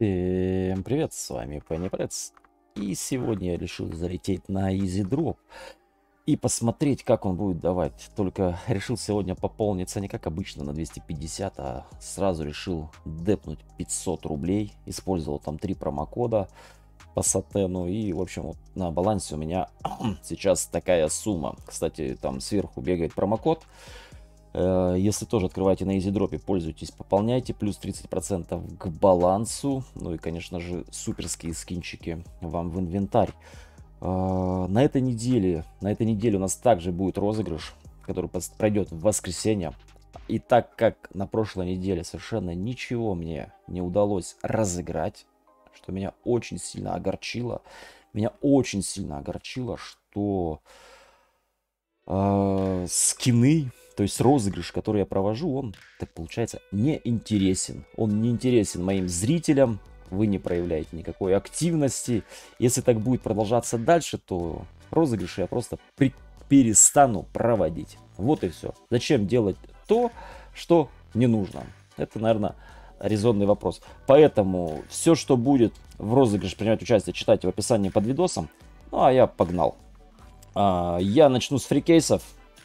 Всем привет, с вами Penny Preds. И сегодня я решил залететь на Easy Drop и посмотреть, как он будет давать. Только решил сегодня пополниться не как обычно на 250, а сразу решил депнуть 500 рублей. Использовал там 3 промокода по сатену. И, в общем, вот на балансе у меня сейчас такая сумма. Кстати, там сверху бегает промокод. Если тоже открываете на EasyDrop, пользуйтесь, пополняйте, плюс 30% к балансу. Ну и, конечно же, суперские скинчики вам в инвентарь. На этой неделе у нас также будет розыгрыш, который пройдет в воскресенье. И так как на прошлой неделе совершенно ничего мне не удалось разыграть, что меня очень сильно огорчило, что скины, то есть розыгрыш, который я провожу, он, так получается, не интересен. Он не интересен моим зрителям, вы не проявляете никакой активности. Если так будет продолжаться дальше, то розыгрыши я просто перестану проводить. Вот и все. Зачем делать то, что не нужно? Это, наверное, резонный вопрос. Поэтому все, что будет в розыгрыше принимать участие, читайте в описании под видосом. Ну, а я погнал. Я начну с фрикейсов.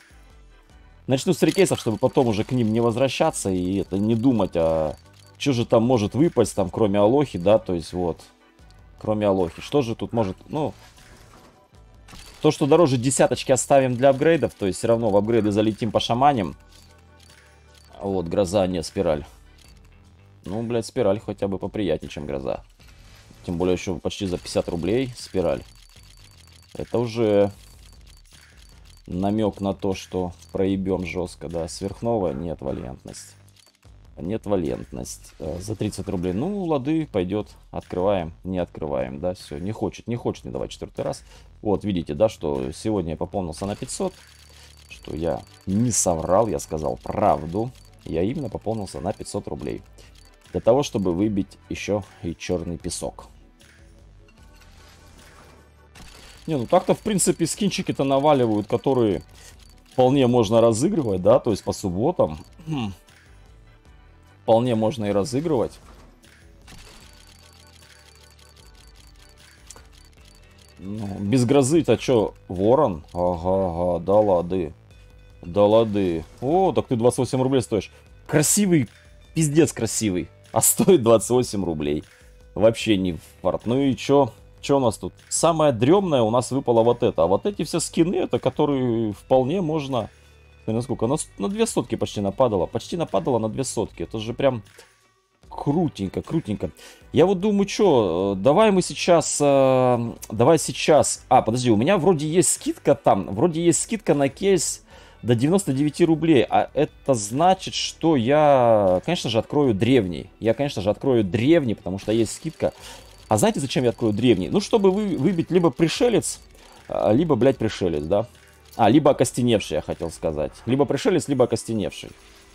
Чтобы потом уже к ним не возвращаться и это не думать, что же там может выпасть, там, кроме Алохи, да, то есть вот, кроме Алохи. Что же тут может, ну, то, что дороже десяточки оставим для апгрейдов, то есть все равно в апгрейды залетим по шаманям. Вот, гроза, не спираль. Ну, блядь, спираль хотя бы поприятнее, чем гроза. Тем более еще почти за 50 рублей спираль. Это уже намек на то, что проебем жестко, да. Сверхновая, нет, валентность. Нет, валентность. За 30 рублей. Ну, лады, пойдет. Открываем, не открываем, да, все. Не хочет не давать четвертый раз. Вот, видите, да, что сегодня я пополнился на 500. Что я не соврал, я сказал правду. Я именно пополнился на 500 рублей. Для того, чтобы выбить еще и черный песок. Не, ну так-то, в принципе, скинчики-то наваливают, которые вполне можно разыгрывать, да, то есть по субботам. Вполне можно и разыгрывать. Ну, без грозы-то что, ворон? Ага, да лады. Да лады. О, так ты 28 рублей стоишь. Красивый, пиздец красивый. А стоит 28 рублей. Вообще не фарт. Ну и чё? Что у нас тут? Самое дремное у нас выпало вот это. А вот эти все скины, это которые вполне можно... Насколько? На 2 сотки почти нападало. Почти нападало на 2 сотки. Это же прям крутенько, крутенько. Я вот думаю, что, давай мы сейчас... давай сейчас... подожди, у меня вроде есть скидка там. Вроде есть скидка на кейс до 99 рублей. А это значит, что я, конечно же, открою древний. Потому что есть скидка. А знаете, зачем я открою древний? Ну, чтобы выбить либо пришелец, либо, блядь, пришелец, да? Либо окостеневший, я хотел сказать. Либо пришелец, либо окостеневший.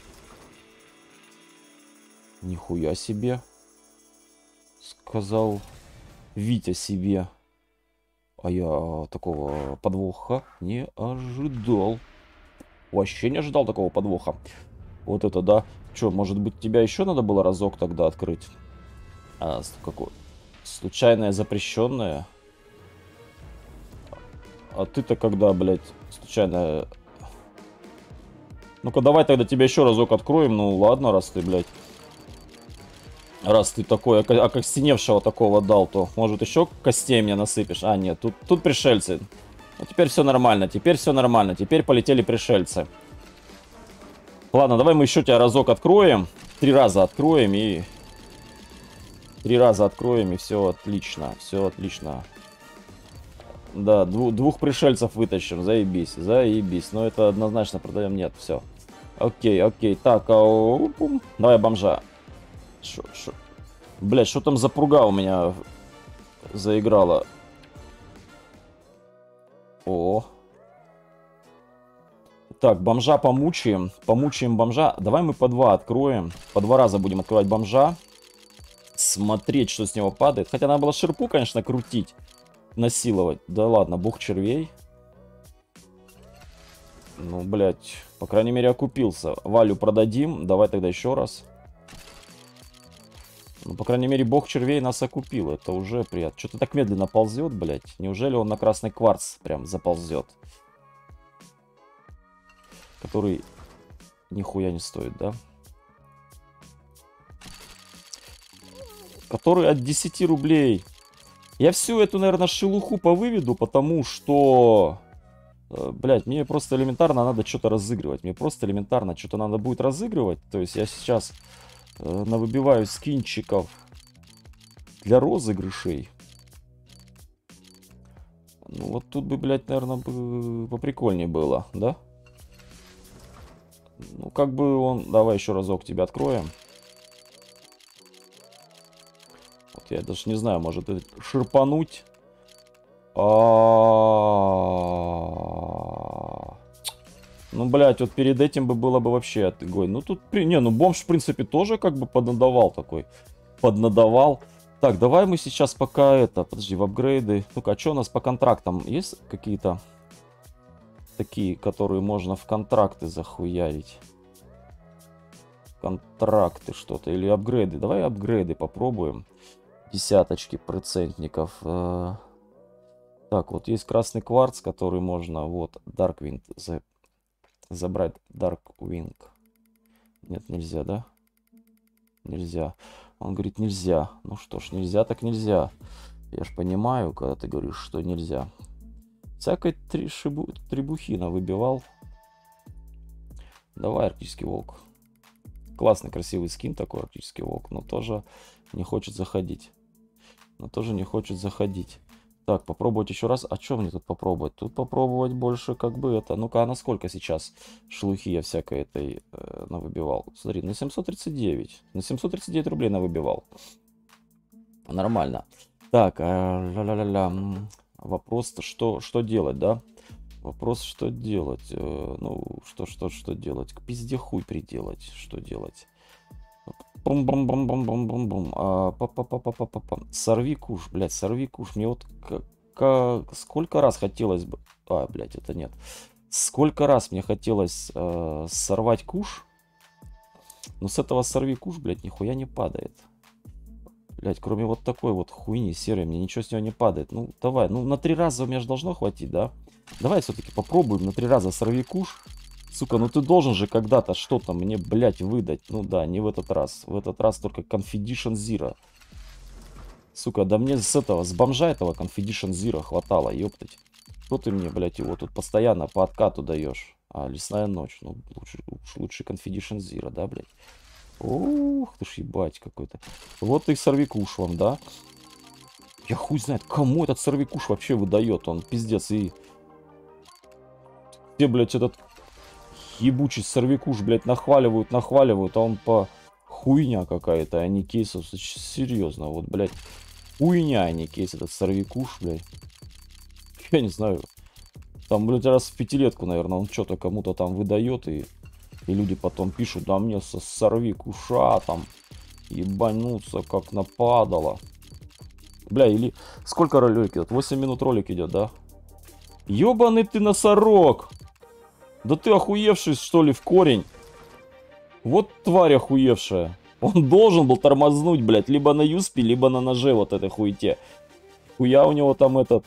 Нихуя себе. Сказал Витя себе. А я такого подвоха не ожидал. Вообще не ожидал такого подвоха. Вот это да. Че, может быть, тебя еще надо было разок тогда открыть? Какой? Случайное запрещенное. А ты-то когда, блядь, случайно... Ну-ка, давай тогда тебя еще разок откроем. Ну, ладно, раз ты, блядь... Раз ты такой окостеневшего такого дал, то, может, еще костей мне насыпешь? Нет, тут пришельцы. Ну, теперь все нормально, теперь полетели пришельцы. Ладно, давай мы еще тебя разок откроем. 3 раза откроем и... 3 раза откроем, и все отлично. Все отлично. Да, двух пришельцев вытащим. Заебись, заебись. Но это однозначно продаем. Нет, все. Окей. Так, давай бомжа. Блять, что там за пруга у меня заиграла? О. Так, бомжа помучаем. Помучаем бомжа. Давай мы по 2 откроем. По 2 раза будем открывать бомжа. Смотреть, что с него падает. Хотя надо было шерпу, конечно, крутить. Насиловать. Да ладно, бог червей. Ну, блядь. По крайней мере, окупился. Валю продадим. Давай тогда еще раз. Ну, по крайней мере, бог червей нас окупил. Это уже приятно. Что-то так медленно ползет, блядь. Неужели он на красный кварц прям заползет? Который нихуя не стоит, да? Который от 10 рублей. Я всю эту, наверное, шелуху повыведу, потому что... Блять, мне просто элементарно надо что-то разыгрывать. Мне просто элементарно что-то надо будет разыгрывать. То есть я сейчас навыбиваю скинчиков для розыгрышей. Ну вот тут бы, блядь, наверное, бы поприкольнее было, да? Ну как бы он... Давай еще разок тебя откроем. Вот я даже не знаю, может ширпануть. Ну, блядь, вот перед этим бы было бы вообще отыгой. Ну, тут... Не, ну, бомж, в принципе, тоже как бы поднадавал такой. Поднадавал. Так, давай мы сейчас пока это... Подожди, в апгрейды... Ну-ка, а что у нас по контрактам? Есть какие-то такие, которые можно в контракты захуярить? Контракты что-то. Или апгрейды. Давай апгрейды попробуем. Десяточки процентников. Так, вот есть красный кварц, который можно... Вот, Darkwind забрать. Darkwing. Нет, нельзя, да? Нельзя. Он говорит, нельзя. Ну что ж, нельзя так нельзя. Я ж понимаю, когда ты говоришь, что нельзя. Всякой требухина выбивал. Давай, арктический волк. Классный, красивый скин такой, арктический волк. Но тоже не хочет заходить. Так, попробовать еще раз. А что мне тут попробовать? Тут попробовать больше как бы это. Ну-ка, а на сколько сейчас шелухи я всякой этой навыбивал? Смотри, на 739. На 739 рублей навыбивал. Нормально. Так, вопрос, что делать, да? Вопрос, что делать? Ну, что делать? К пизде хуй приделать. Что делать? Бум-бум-бум-бум-бум-бум-бум. Сорви куш, блядь, сорви куш. Мне вот сколько раз хотелось бы... А, блядь, это нет. Сколько раз мне хотелось сорвать куш. Но с этого сорви куш, блядь, нихуя не падает. Блядь, кроме вот такой вот хуйни серой, мне ничего с него не падает. Ну, давай, ну на 3 раза у меня же должно хватить, да? Давай все-таки попробуем на 3 раза сорви куш. Сука, ну ты должен же когда-то что-то мне, блядь, выдать. Ну да, не в этот раз. В этот раз только Confedition Zero. Сука, да мне с этого, с бомжа этого Confedition Zero хватало, ёптать. Что ты мне, блядь, его тут постоянно по откату даешь? А, лесная ночь. Ну, лучше Confedition Zero, да, блядь? Ух, ты ж ебать какой-то. Вот и сорвикуш вам, да? Я хуй знает, кому этот сорвикуш вообще выдает. Он пиздец и... Все, блядь, этот ебучий сорвикуш, блядь, нахваливают, а он по хуйня какая-то, а не кейс. Серьезно, вот, блядь, хуйня, а не кейс этот сорвикуш, блядь. Я не знаю. Там, блядь, раз в 5-летку, наверное, он что-то кому-то там выдает, и люди потом пишут, да мне сорви куша там, ебануться, как нападало. Бля, или сколько ролик идет? 8 минут ролик идет, да? Ёбаный ты носорог! Да ты охуевший, что ли, в корень? Вот тварь охуевшая. Он должен был тормознуть, блядь, либо на юспе, либо на ноже вот этой хуйте. Хуя у него там этот...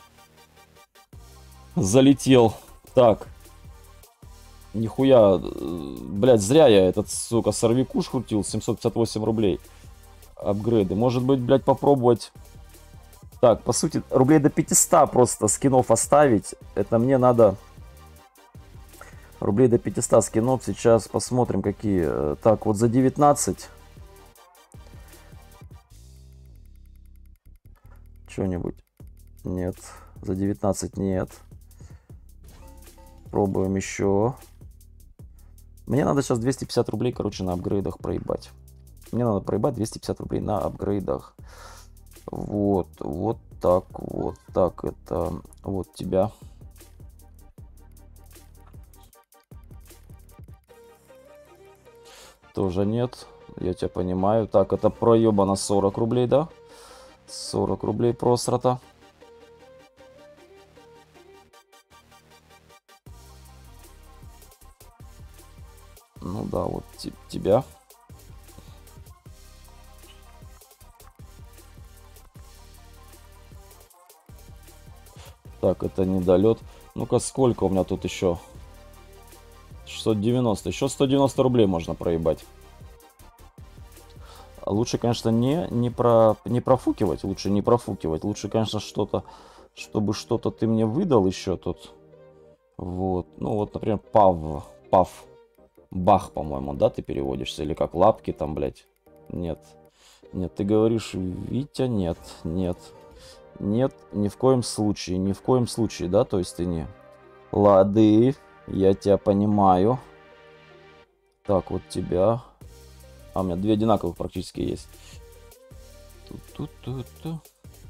залетел. Так. Нихуя, блядь, зря я этот, сука, сорвикуш крутил. 758 рублей. Апгрейды. Может быть, блядь, попробовать... Так, по сути, рублей до 500 просто скинов оставить. Это мне надо... Рублей до 500 скинов. Сейчас посмотрим, какие. Так, вот за 19. Что-нибудь. Нет. За 19 нет. Пробуем еще. Мне надо сейчас 250 рублей, короче, на апгрейдах проебать. Мне надо проебать 250 рублей на апгрейдах. Вот, вот так, это вот тебя. Тоже нет, я тебя понимаю. Так, это проеба на 40 рублей, да? 40 рублей просрата. Ну да, вот тебя. Так, это недолет. Ну-ка, сколько у меня тут еще? 690. Еще 190 рублей можно проебать. Лучше, конечно, не профукивать. Лучше не профукивать. Лучше, конечно, что-то, чтобы что-то ты мне выдал еще тут. Вот. Ну, вот, например, Пав. Бах, по-моему, да, ты переводишься? Или как лапки там, блядь? Нет. Нет, ты говоришь, Витя, нет, нет. Нет, ни в коем случае, да, то есть ты не... Лады, я тебя понимаю. Так, вот тебя... А, у меня две одинаковых практически есть. Ту-ту-ту-ту.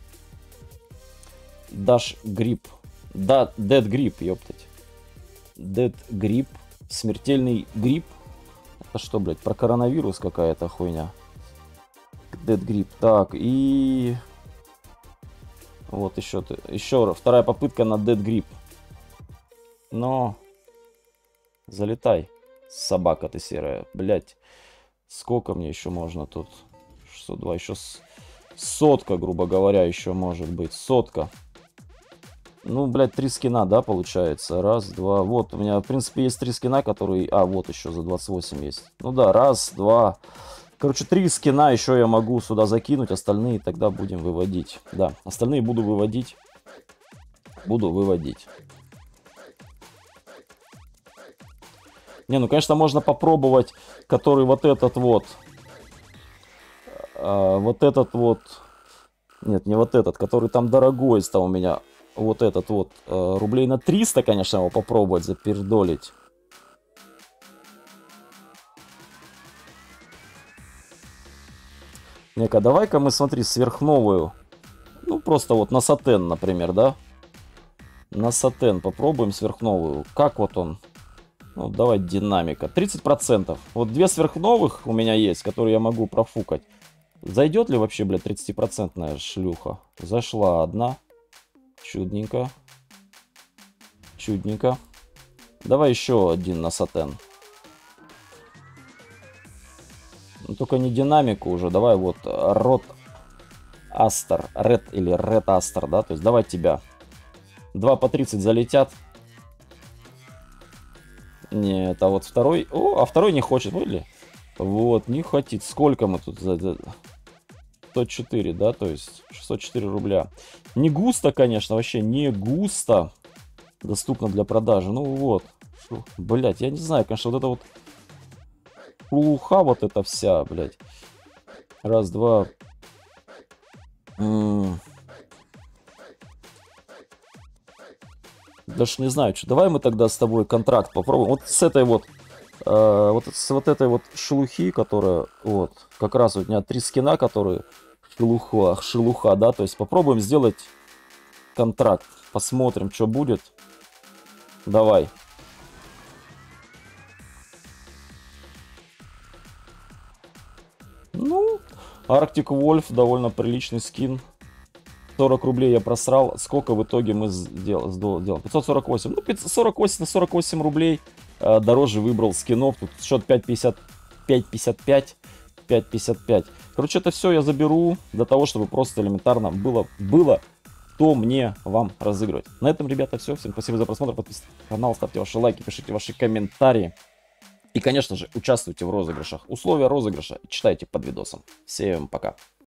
Даш грипп. Да, dead грипп, ёптать. Dead грипп. Смертельный грипп. Это что, блядь, про коронавирус какая-то хуйня. Dead грипп. Так, и... Вот еще вторая попытка на dead грипп. Но... Залетай, собака ты серая. Блядь. Сколько мне еще можно тут? 602. Еще сотка, грубо говоря, еще может быть. Сотка. Ну, блядь, 3 скина, да, получается? Раз, два. Вот, у меня, в принципе, есть 3 скина, которые... А, вот еще за 28 есть. Ну да, раз, два. Короче, 3 скина еще я могу сюда закинуть. Остальные тогда будем выводить. Да, остальные буду выводить. Буду выводить. Не, ну, конечно, можно попробовать, который вот этот вот. Вот этот вот. Нет, не вот этот, который там дорогой стал у меня. Вот этот вот. Рублей на 300, конечно, его попробовать запердолить. Не-ка, давай-ка мы, смотри, сверхновую. Ну, просто вот на сатен, например, да? На сатен попробуем сверхновую. Как вот он? Ну, давай динамика. 30%. Вот 2 сверхновых у меня есть, которые я могу профукать. Зайдет ли вообще, блядь, 30% шлюха? Зашла одна. Чудненько. Чудненько. Давай еще один на сатен. Ну, только не динамику уже. Давай вот Рот Астер. Ред или Ред Астер, да? То есть давай тебя. 2 по 30 залетят. Нет, а вот второй... О, а второй не хочет, были? Вот, не хочет. Сколько мы тут... 104, да, то есть 604 рубля. Не густо, конечно, вообще не густо. Доступно для продажи. Ну вот. Блять, я не знаю, конечно, вот это вот... Улуха вот эта вся, блядь. Раз, два... Даже не знаю, что. Давай мы тогда с тобой контракт попробуем. Вот с этой вот, вот этой вот шелухи, которая, вот, как раз у меня 3 скина, которые шелуха, да, то есть попробуем сделать контракт. Посмотрим, что будет. Давай. Ну, Arctic Wolf, довольно приличный скин. 40 рублей я просрал. Сколько в итоге мы сделали? 548. Ну, 548 на 48 рублей. Дороже выбрал скинов. Тут счет 5,50, 5,55. 5,55. Короче, это все я заберу для того, чтобы просто элементарно было то мне вам разыгрывать. На этом, ребята, все. Всем спасибо за просмотр. Подписывайтесь на канал, ставьте ваши лайки, пишите ваши комментарии. И, конечно же, участвуйте в розыгрышах. Условия розыгрыша читайте под видосом. Всем пока.